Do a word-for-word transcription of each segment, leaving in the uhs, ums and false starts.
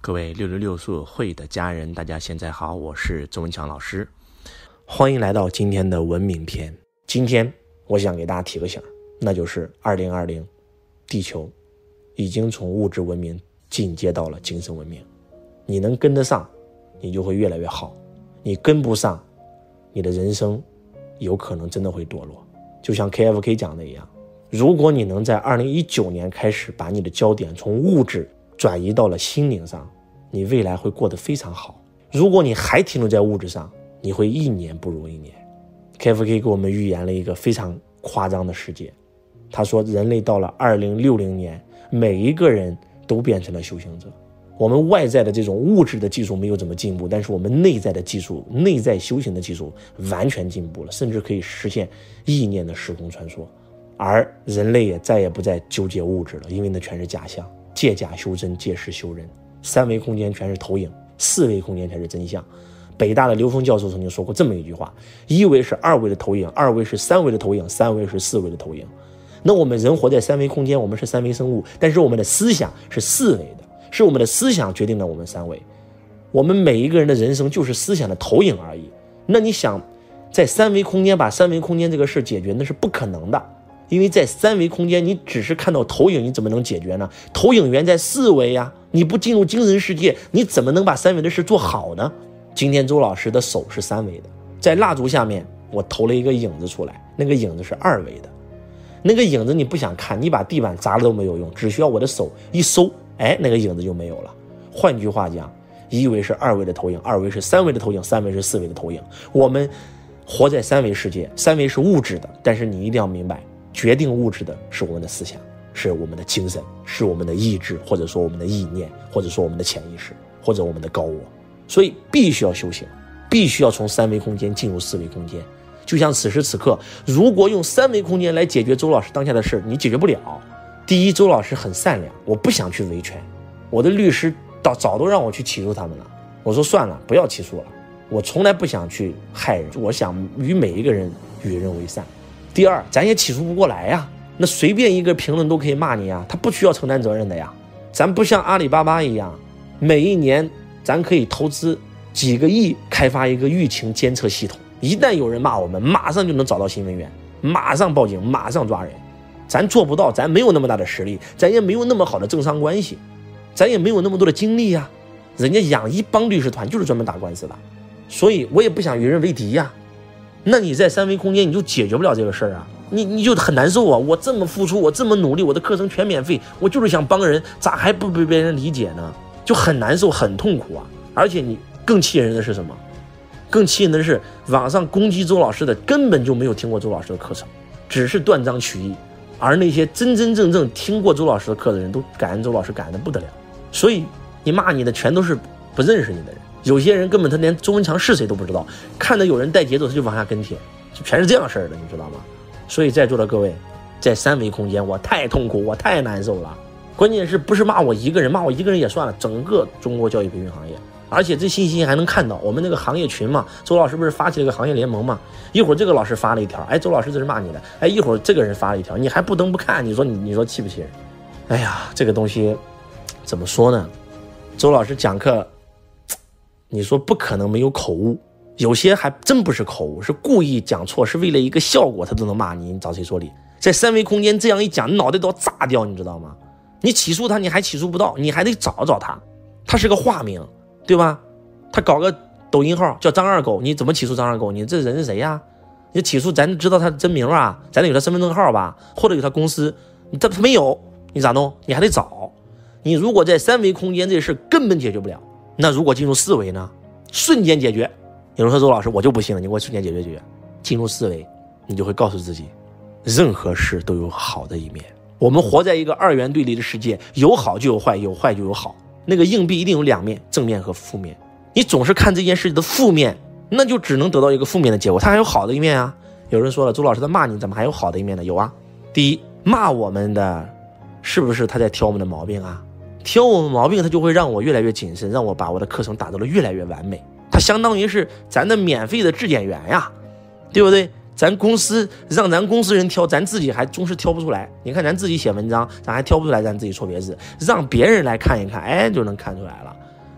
各位六六六速会的家人，大家现在好，我是周文强老师，欢迎来到今天的文明篇。今天我想给大家提个醒，那就是二零二零地球已经从物质文明进阶到了精神文明。你能跟得上，你就会越来越好；你跟不上，你的人生有可能真的会堕落。就像 K F K 讲的一样，如果你能在二零一九年开始把你的焦点从物质转移到了心灵上，你未来会过得非常好。如果你还停留在物质上，你会一年不如一年。 K F K 给我们预言了一个非常夸张的世界，他说人类到了二零六零年，每一个人都变成了修行者。我们外在的这种物质的技术没有怎么进步，但是我们内在的技术，内在修行的技术完全进步了，甚至可以实现意念的时空穿梭。而人类也再也不再纠结物质了，因为那全是假象，借假修真，借势修人。三维空间全是投影，四维空间才是真相。北大的刘峰教授曾经说过这么一句话：一维是二维的投影，二维是三维的投影，三维是四维的投影。那我们人活在三维空间，我们是三维生物，但是我们的思想是四维的，是我们的思想决定了我们三维。我们每一个人的人生就是思想的投影而已。那你想在三维空间把三维空间这个事解决，那是不可能的，因为在三维空间你只是看到投影，你怎么能解决呢？投影源在四维呀、啊，你不进入精神世界，你怎么能把三维的事做好呢？今天周老师的手是三维的，在蜡烛下面我投了一个影子出来，那个影子是二维的。那个影子你不想看，你把地板砸了都没有用，只需要我的手一收，哎，那个影子就没有了。换句话讲，一维是二维的投影，二维是三维的投影，三维是四维的投影。我们活在三维世界，三维是物质的，但是你一定要明白，决定物质的是我们的思想，是我们的精神，是我们的意志，或者说我们的意念，或者说我们的潜意识，或者我们的高我。所以必须要修行，必须要从三维空间进入四维空间。就像此时此刻，如果用三维空间来解决周老师当下的事，你解决不了。第一，周老师很善良，我不想去维权，我的律师早早都让我去起诉他们了。我说算了，不要起诉了，我从来不想去害人，我想与每一个人与人为善。第二，咱也起诉不过来呀，那随便一个评论都可以骂你啊，他不需要承担责任的呀。咱不像阿里巴巴一样，每一年咱可以投资几个亿开发一个舆情监测系统，一旦有人骂我们，马上就能找到新闻源，马上报警，马上抓人。咱做不到，咱没有那么大的实力，咱也没有那么好的政商关系，咱也没有那么多的精力呀。人家养一帮律师团就是专门打官司的，所以我也不想与人为敌呀。那你在三维空间你就解决不了这个事儿啊，你你就很难受啊。我这么付出，我这么努力，我的课程全免费，我就是想帮人，咋还不被别人理解呢？就很难受，很痛苦啊。而且你更气人的是什么？更气人的是网上攻击周老师的根本就没有听过周老师的课程，只是断章取义。而那些真真正正听过周老师的课的人都感恩周老师，感恩的不得了。所以你骂你的全都是不认识你的人，有些人根本他连周文强是谁都不知道，看到有人带节奏他就往下跟帖，就全是这样事儿的，你知道吗？所以在座的各位，在三维空间我太痛苦，我太难受了。关键是不是骂我一个人，骂我一个人也算了，整个中国教育培训行业。而且这信息还能看到我们那个行业群嘛，周老师不是发起了个行业联盟嘛，一会儿这个老师发了一条，哎，周老师这是骂你的，哎，一会儿这个人发了一条，你还不登不看，你说你你说气不气人？哎呀，这个东西怎么说呢？周老师讲课，你说不可能没有口误，有些还真不是口误，是故意讲错，是为了一个效果，他都能骂你，你找谁说理？在三维空间这样一讲，脑袋都要炸掉，你知道吗？你起诉他，你还起诉不到，你还得找找他，他是个化名，对吧？他搞个抖音号叫张二狗，你怎么起诉张二狗？你这人是谁呀？你起诉咱知道他的真名啊，咱得有他身份证号吧，或者有他公司，你他没有，你咋弄？你还得找。你如果在三维空间这事根本解决不了，那如果进入四维呢？瞬间解决。有人说周老师我就不信了，你给我瞬间解决解决。进入四维，你就会告诉自己，任何事都有好的一面。我们活在一个二元对立的世界，有好就有坏，有坏就有好。那个硬币一定有两面，正面和负面。你总是看这件事的负面，那就只能得到一个负面的结果，它还有好的一面啊。有人说了，周老师他骂你怎么还有好的一面呢？有啊。第一，骂我们的是不是他在挑我们的毛病啊？挑我们毛病，他就会让我越来越谨慎，让我把我的课程打造的越来越完美。他相当于是咱的免费的质检员呀，对不对？咱公司让咱公司人挑，咱自己还总是挑不出来。你看咱自己写文章，咱还挑不出来，咱自己错别字，让别人来看一看，哎，就能看出来了。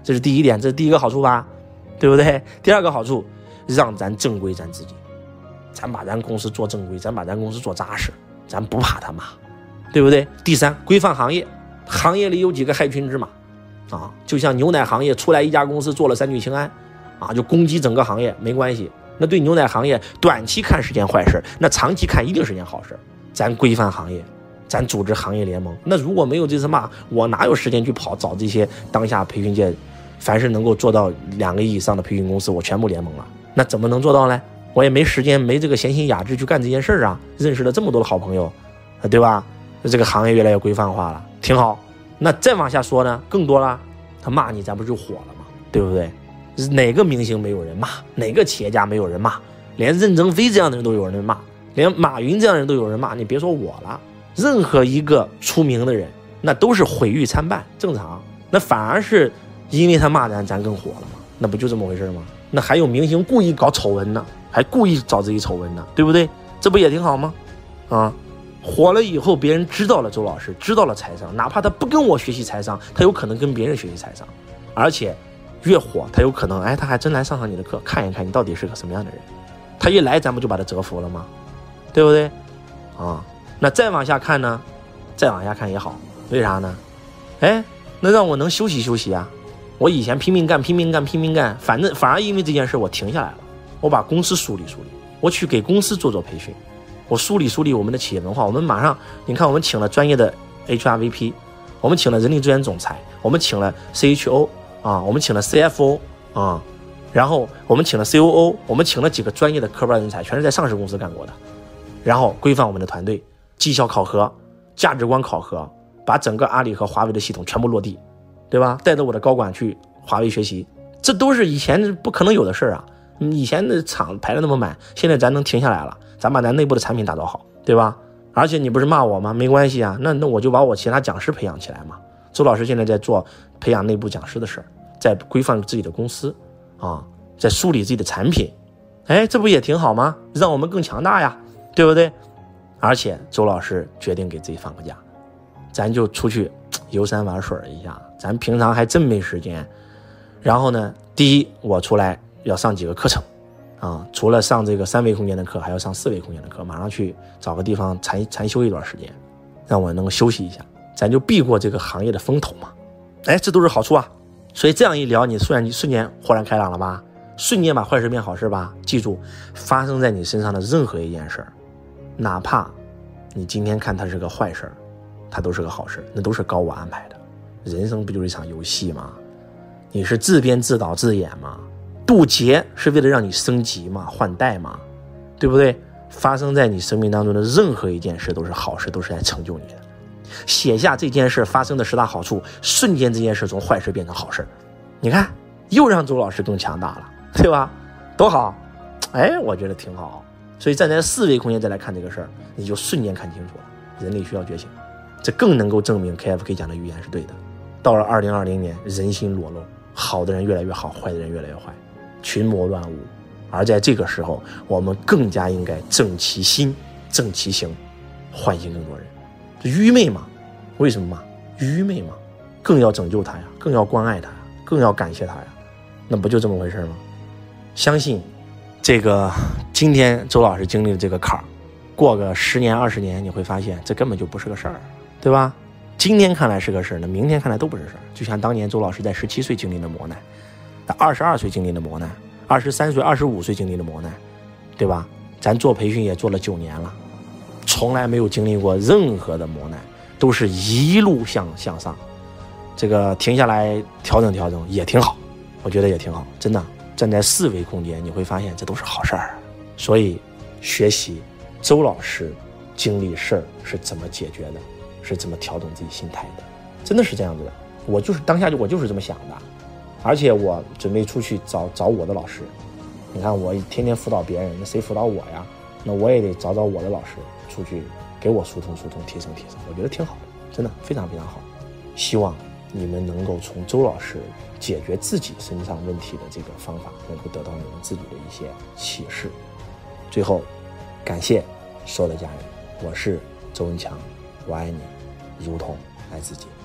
这是第一点，这是第一个好处吧，对不对？第二个好处，让咱正规咱自己，咱把咱公司做正规，咱把咱公司做扎实，咱不怕他骂，对不对？第三，规范行业，行业里有几个害群之马啊，就像牛奶行业出来一家公司做了三聚氰胺啊，就攻击整个行业，没关系，那对牛奶行业短期看是件坏事，那长期看一定是件好事。咱规范行业，咱组织行业联盟，那如果没有这次骂，我哪有时间去跑找这些当下培训界凡是能够做到两个亿以上的培训公司，我全部联盟了，那怎么能做到呢？我也没时间，没这个闲心雅致去干这件事啊，认识了这么多的好朋友，对吧？这个行业越来越规范化了，挺好。那再往下说呢，更多了，他骂你咱不就火了吗？对不对？哪个明星没有人骂，哪个企业家没有人骂，连任正非这样的人都有人骂，连马云这样的人都有人骂，你别说我了，任何一个出名的人那都是毁誉参半，正常。那反而是因为他骂咱咱更火了嘛，那不就这么回事吗？那还有明星故意搞丑闻呢，还故意找自己丑闻呢，对不对？这不也挺好吗？啊，火了以后别人知道了周老师，知道了财商，哪怕他不跟我学习财商，他有可能跟别人学习财商，而且越火他有可能哎他还真来上上你的课，看一看你到底是个什么样的人，他一来咱不就把他折服了吗？对不对啊？那再往下看呢，再往下看也好，为啥呢？哎，那让我能休息休息啊，我以前拼命干拼命干拼命干，反正反而因为这件事我停下来了，我把公司梳理梳理，我去给公司做做培训，我梳理梳理我们的企业文化。我们马上你看我们请了专业的 H R V P， 我们请了人力资源总裁，我们请了 C H O 啊，我们请了 C F O 啊，然后我们请了 C O O， 我们请了几个专业的科班人才，全是在上市公司干过的，然后规范我们的团队，绩效考核，价值观考核，把整个阿里和华为的系统全部落地，对吧？带着我的高管去华为学习，这都是以前不可能有的事啊。以前的厂排得那么满，现在咱能停下来了，咱把咱内部的产品打造好，对吧？而且你不是骂我吗？没关系啊，那那我就把我其他讲师培养起来嘛。周老师现在在做培养内部讲师的事，在规范自己的公司啊，在梳理自己的产品，哎，这不也挺好吗？让我们更强大呀，对不对？而且周老师决定给自己放个假，咱就出去游山玩水一下，咱平常还真没时间。然后呢，第一，我出来要上几个课程啊，除了上这个三维空间的课，还要上四维空间的课，马上去找个地方禅禅修一段时间，让我能够休息一下，咱就避过这个行业的风头嘛。哎，这都是好处啊。所以这样一聊，你瞬然瞬间豁然开朗了吧？瞬间把坏事变好事吧？记住，发生在你身上的任何一件事，哪怕你今天看它是个坏事，它都是个好事，那都是高我安排的。人生不就是一场游戏吗？你是自编自导自演吗？渡劫是为了让你升级吗？换代吗？对不对？发生在你生命当中的任何一件事都是好事，都是来成就你的。写下这件事发生的十大好处，瞬间这件事从坏事变成好事，你看又让周老师更强大了，对吧？多好！哎，我觉得挺好。所以站在四维空间再来看这个事儿，你就瞬间看清楚了，人类需要觉醒。这更能够证明 K F K 讲的预言是对的。到了二零二零年，人心裸露，好的人越来越好，坏的人越来越坏，群魔乱舞。而在这个时候，我们更加应该正其心，正其行，唤醒更多人。这愚昧嘛？为什么嘛？愚昧嘛？更要拯救他呀，更要关爱他呀，更要感谢他呀。那不就这么回事吗？相信这个今天周老师经历的这个坎儿，过个十年二十年，你会发现这根本就不是个事儿，对吧？今天看来是个事儿，那明天看来都不是事儿。就像当年周老师在十七岁经历的磨难，在二十二岁经历的磨难，二十三岁、二十五岁经历的磨难，对吧？咱做培训也做了九年了，从来没有经历过任何的磨难，都是一路向向上。这个停下来调整调整也挺好，我觉得也挺好，真的。站在四维空间，你会发现这都是好事儿。所以学习周老师经历事儿是怎么解决的，是怎么调整自己心态的，真的是这样子的。我就是当下就我就是这么想的，而且我准备出去找找我的老师。你看我天天辅导别人，那谁辅导我呀？那我也得找找我的老师出去给我疏通疏通，提升提升，我觉得挺好的，真的非常非常好。希望你们能够从周老师解决自己身上问题的这个方法，能够得到你们自己的一些启示。最后，感谢所有的家人，我是周文强，我爱你，如同爱自己。